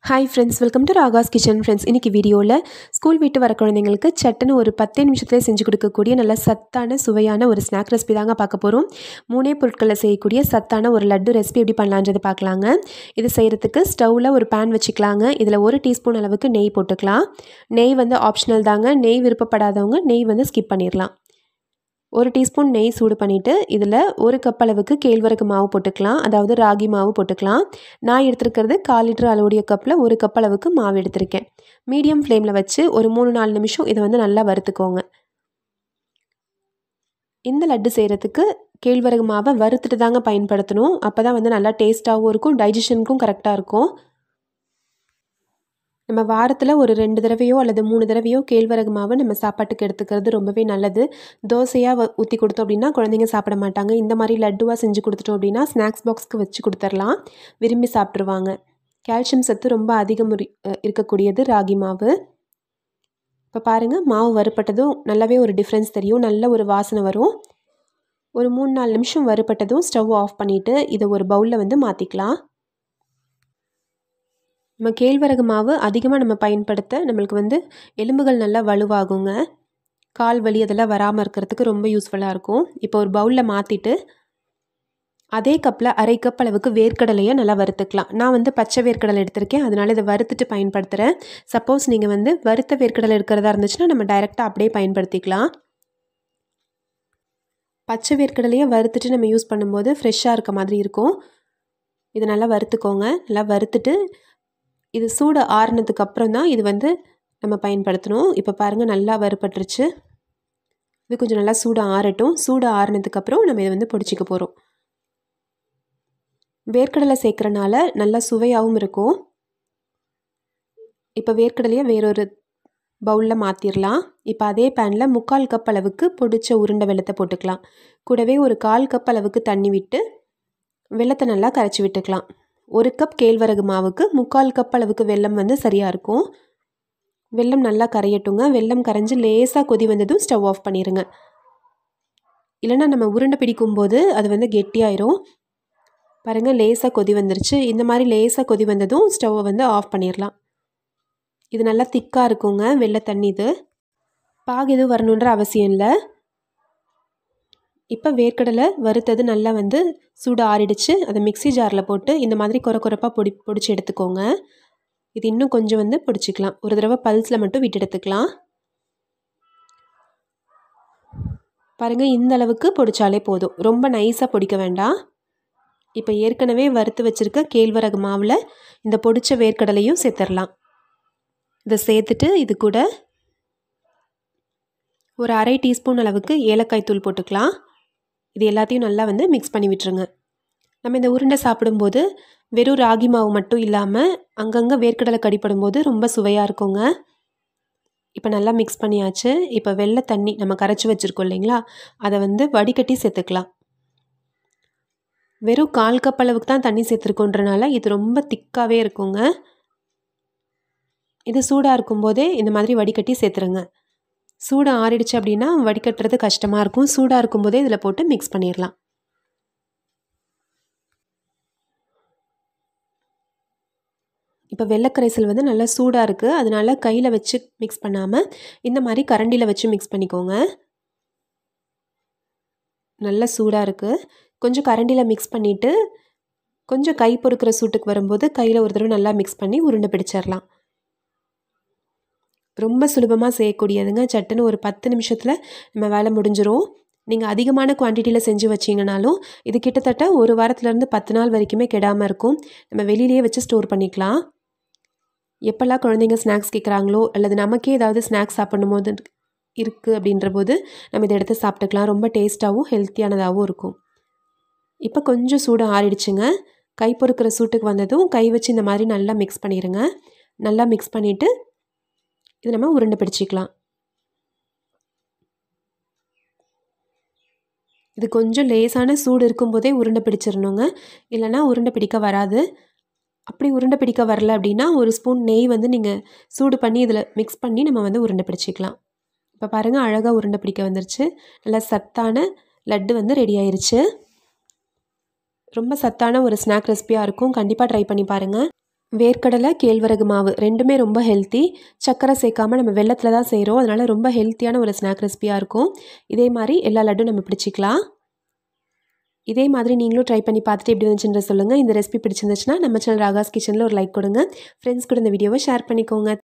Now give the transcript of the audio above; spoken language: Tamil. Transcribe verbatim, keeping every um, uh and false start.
Hi friends, welcome to Ragas kitchen. Friends, இன்றைக்கி வீடியோவில் ஸ்கூல் விட்டு வர குழந்தைங்களுக்கு சட்டுன்னு ஒரு பத்தே நிமிஷத்துலேயே செஞ்சு கொடுக்கக்கூடிய நல்ல சத்தான சுவையான ஒரு ஸ்நாக் ரெசிபி தாங்க பார்க்க போகிறோம். மூணே பொருட்களில் செய்யக்கூடிய சத்தான ஒரு லட்டு ரெசிபி எப்படி பண்ணலான்றது பார்க்கலாங்க. இது செய்கிறதுக்கு ஸ்டவ்வில் ஒரு பேன் வச்சுக்கலாங்க. இதில் ஒரு டீஸ்பூன் அளவுக்கு நெய் போட்டுக்கலாம். நெய் வந்து ஆப்ஷனல் தாங்க. நெய் விருப்பப்படாதவங்க நெய் வந்து ஸ்கிப் பண்ணிடலாம். ஒரு டீஸ்பூன் நெய் சூடு பண்ணிவிட்டு இதில் ஒரு கப் அளவுக்கு கேழ்வரகு மாவு போட்டுக்கலாம். அதாவது ராகி மாவு போட்டுக்கலாம். நான் எடுத்துருக்கிறது கால் லிட்டர் அளவுடைய கப்பில் ஒரு கப் அளவுக்கு மாவு எடுத்திருக்கேன். மீடியம் ஃப்ளேமில் வச்சு ஒரு மூணு நாலு நிமிஷம் இதை வந்து நல்லா வறுத்துக்கோங்க. இந்த லட்டு செய்கிறதுக்கு கேழ்வரகு மாவை வறுத்துட்டு தாங்க பயன்படுத்தணும். அப்போ தான் வந்து நல்லா டேஸ்ட்டாகவும் இருக்கும், டைஜஷனுக்கும் கரெக்டாக இருக்கும். நம்ம வாரத்தில் ஒரு ரெண்டு தடவையோ அல்லது மூணு தடவையோ கேழ்வரகு மாவை நம்ம சாப்பாட்டுக்கு எடுத்துக்கிறது ரொம்பவே நல்லது. தோசையாக ஊற்றி கொடுத்தோம் அப்படின்னா குழந்தைங்க சாப்பிட மாட்டாங்க. இந்த மாதிரி லட்டுவாக செஞ்சு கொடுத்துட்டோம் அப்படின்னா ஸ்நாக்ஸ் பாக்ஸ்க்கு வச்சு கொடுத்துர்லாம், விரும்பி சாப்பிட்ருவாங்க. கால்சியம் சத்து ரொம்ப அதிகம் இருக்கக்கூடியது ராகி மாவு. இப்போ பாருங்கள், மாவு வறுப்பட்டதும் நல்லாவே ஒரு டிஃப்ரென்ஸ் தெரியும், நல்ல ஒரு வாசனை வரும். ஒரு மூணு நாலு நிமிஷம் வறுப்பட்டதும் ஸ்டவ் ஆஃப் பண்ணிவிட்டு இதை ஒரு பவுலில் வந்து மாற்றிக்கலாம். நம்ம கேழ்வரகு மாவு அதிகமாக நம்ம பயன்படுத்த நம்மளுக்கு வந்து எலும்புகள் நல்லா வலுவாகுங்க. கால் வலி அதெல்லாம் வராமல் இருக்கிறதுக்கு ரொம்ப யூஸ்ஃபுல்லாக இருக்கும். இப்போ ஒரு பவுலில் மாற்றிட்டு அதே கப்பில் அரை கப் அளவுக்கு வேர்க்கடலையை நல்லா வறுத்துக்கலாம். நான் வந்து பச்சை வேர்க்கடலை எடுத்திருக்கேன், அதனால் இதை வறுத்துட்டு பயன்படுத்துகிறேன். சப்போஸ் நீங்கள் வந்து வறுத்த வேர்க்கடலை இருக்கிறதா இருந்துச்சுன்னா நம்ம டைரெக்டாக அப்படியே பயன்படுத்திக்கலாம். பச்சை வேர்க்கடலையை வறுத்துட்டு நம்ம யூஸ் பண்ணும்போது ஃப்ரெஷ்ஷாக இருக்க மாதிரி இருக்கும். இதை நல்லா வறுத்துக்கோங்க. நல்லா வறுத்துட்டு இது சூடு ஆறுனதுக்கு அப்புறம் தான் இது வந்து நம்ம பயன்படுத்தணும். இப்போ பாருங்கள், நல்லா வறுபட்டுருச்சு. இது கொஞ்சம் நல்லா சூடு ஆறட்டும். சூடு ஆறுனதுக்கப்புறம் நம்ம இதை வந்து பொடிச்சிக்க போகிறோம். வேர்க்கடலை சேர்க்குறனால நல்லா சுவையாகவும் இருக்கும். இப்போ வேர்க்கடலையை வேறொரு பவுலில் மாற்றிடலாம். இப்போ அதே பேனில் முக்கால் கப் அளவுக்கு பொடிச்ச உருண்டை வெல்லத்தை போட்டுக்கலாம். கூடவே ஒரு கால் கப் அளவுக்கு தண்ணி விட்டு வெல்லத்தை நல்லா கரைச்சி விட்டுக்கலாம். ஒரு கப் கேழ்வரகு மாவுக்கு முக்கால் கப் அளவுக்கு வெல்லம் வந்து சரியாக இருக்கும். வெல்லம் நல்லா கரையட்டுங்க. வெல்லம் கரைஞ்சி லேசாக கொதி வந்ததும் ஸ்டவ் ஆஃப் பண்ணிடுங்க. இல்லைனா நம்ம உருண்டை பிடிக்கும்போது அது வந்து கெட்டியாயிரும். பாருங்கள், லேசாக கொதி வந்துருச்சு. இந்த மாதிரி லேசாக கொதி வந்ததும் ஸ்டவ்வை வந்து ஆஃப் பண்ணிடலாம். இது நல்லா திக்காக இருக்குங்க வெள்ளை தண்ணி. இது பாகு எதுவும் வரணுன்ற அவசியம் இல்லை. இப்போ வேர்க்கடலை வறுத்தது நல்லா வந்து சூடு ஆறிடுச்சு. அதை மிக்சி ஜாரில் போட்டு இந்த மாதிரி குறை குறைப்பாக பொடி பொடிச்சு எடுத்துக்கோங்க. இது இன்னும் கொஞ்சம் வந்து பொடிச்சிக்கலாம். ஒரு தடவை பல்ஸில் மட்டும் விட்டு எடுத்துக்கலாம். பாருங்கள், இந்த அளவுக்கு பொடிச்சாலே போதும், ரொம்ப நைஸாக பொடிக்க வேண்டாம். இப்போ ஏற்கனவே வறுத்து வச்சுருக்க கேழ்வரகு மாவில் இந்த பொடிச்ச வேர்க்கடலையும் சேர்த்துடலாம். இதை சேர்த்துட்டு இது கூட ஒரு அரை டீஸ்பூன் அளவுக்கு ஏலக்காய் தூள் போட்டுக்கலாம். இது எல்லாத்தையும் நல்லா வந்து மிக்ஸ் பண்ணி விட்டுருங்க. நம்ம இந்த உருண்டை சாப்பிடும்போது வெறும் ராகி மாவு மட்டும் இல்லாமல் அங்கங்கே வேர்க்கடலை கடிப்படும்போது ரொம்ப சுவையாக இருக்குங்க. இப்போ நல்லா மிக்ஸ் பண்ணியாச்சு. இப்போ வெள்ளை தண்ணி நம்ம கரைச்சி வச்சுருக்கோம் இல்லைங்களா, அதை வந்து வடிகட்டி சேர்த்துக்கலாம். வெறும் கால் கப் அளவுக்கு தான் தண்ணி சேர்த்துருக்கோன்றனால இது ரொம்ப திக்காகவே இருக்குங்க. இது சூடாக இருக்கும்போதே இந்த மாதிரி வடிகட்டி சேர்த்துருங்க. சூடு ஆறிடுச்சு அப்படின்னா வடிகட்டுறது கஷ்டமாக இருக்கும். சூடாக இருக்கும்போதே இதில் போட்டு மிக்ஸ் பண்ணிடலாம். இப்போ வெள்ளைக்கரைசல் வந்து நல்லா சூடாக இருக்குது, அதனால கையில் வச்சு மிக்ஸ் பண்ணாமல் இந்த மாதிரி கரண்டியில் வச்சு மிக்ஸ் பண்ணிக்கோங்க. நல்லா சூடாக இருக்குது. கொஞ்சம் கரண்டியில் மிக்ஸ் பண்ணிவிட்டு கொஞ்சம் கை பொறுக்கிற சூட்டுக்கு வரும்போது கையில் ஒரு தடவை நல்லா மிக்ஸ் பண்ணி உருண்டை பிடிச்சிடலாம். ரொம்ப சுலபமாக செய்யக்கூடியதுங்க. சட்டுன்னு ஒரு பத்து நிமிஷத்தில் நம்ம வேலை முடிஞ்சிரும். நீங்கள் அதிகமான குவான்டிட்டியில் செஞ்சு வச்சிங்கனாலும் இது கிட்டத்தட்ட ஒரு வாரத்துலேருந்து பத்து நாள் வரைக்குமே கெடாமல் இருக்கும். நம்ம வெளியிலேயே வச்சு ஸ்டோர் பண்ணிக்கலாம். எப்போல்லாம் குழந்தைங்க ஸ்நாக்ஸ் கேட்குறாங்களோ அல்லது நமக்கே ஏதாவது ஸ்நாக்ஸ் சாப்பிடும் போது இருக்குது அப்படின்ற போது நம்ம இதை எடுத்து சாப்பிட்டுக்கலாம். ரொம்ப டேஸ்ட்டாகவும் ஹெல்த்தியானதாகவும் இருக்கும். இப்போ கொஞ்சம் சூடு ஆறிடுச்சுங்க. கை பொறுக்கிற சூட்டுக்கு வந்ததும் கை வச்சு இந்த மாதிரி நல்லா மிக்ஸ் பண்ணிடுங்க. நல்லா மிக்ஸ் பண்ணிவிட்டு இது நம்ம உருண்டை பிடிச்சிக்கலாம். இது கொஞ்சம் லேசான சூடு இருக்கும்போதே உருண்டை பிடிச்சிடணுங்க, இல்லைனா உருண்டை பிடிக்க வராது. அப்படி உருண்டை பிடிக்க வரல அப்படின்னா ஒரு ஸ்பூன் நெய் வந்து நீங்கள் சூடு பண்ணி இதில் மிக்ஸ் பண்ணி நம்ம வந்து உருண்டை பிடிச்சிக்கலாம். இப்போ பாருங்கள், அழகாக உருண்டை பிடிக்க வந்துருச்சு. நல்லா சத்தான லட்டு வந்து ரெடி ஆயிடுச்சு. ரொம்ப சத்தான ஒரு ஸ்நாக் ரெசிபியாக இருக்கும். கண்டிப்பாக ட்ரை பண்ணி பாருங்கள். வேர்க்கடலை கேழ்வரகு மாவு ரெண்டுமே ரொம்ப ஹெல்த்தி. சர்க்கரை சேர்க்காம நம்ம வெல்லத்தில் தான் செய்கிறோம். அதனால் ரொம்ப ஹெல்த்தியான ஒரு ஸ்நாக் ரெசிபியாக இருக்கும். இதே மாதிரி எல்லா லட்டும் நம்ம பிடிச்சிக்கலாம். இதே மாதிரி நீங்களும் ட்ரை பண்ணி பார்த்துட்டு எப்படி இருந்துச்சுன்ற சொல்லுங்கள். இந்த ரெசிபி பிடிச்சிருந்துச்சுன்னா நம்ம சேனல் ராகாஸ் கிச்சனில் ஒரு லைக் கொடுங்க. ஃப்ரெண்ட்ஸ் கூட இந்த வீடியோவை ஷேர் பண்ணிக்கோங்க.